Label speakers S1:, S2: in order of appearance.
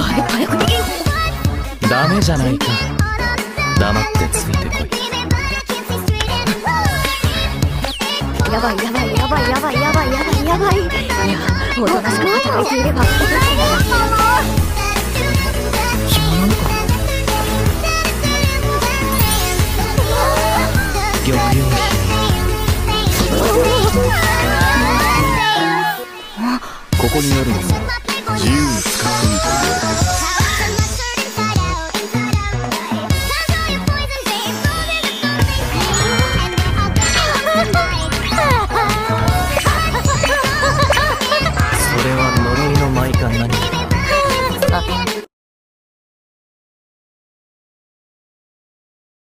S1: 早く逃げよ。
S2: ダメじゃないか。黙ってついてこい。
S1: やばいやばいやばいやばいやばいやばいやばい。いや、おとなしく働いていれば。暇なのか。
S2: 玉葉ここにあるのも自由に使っていいと言われています。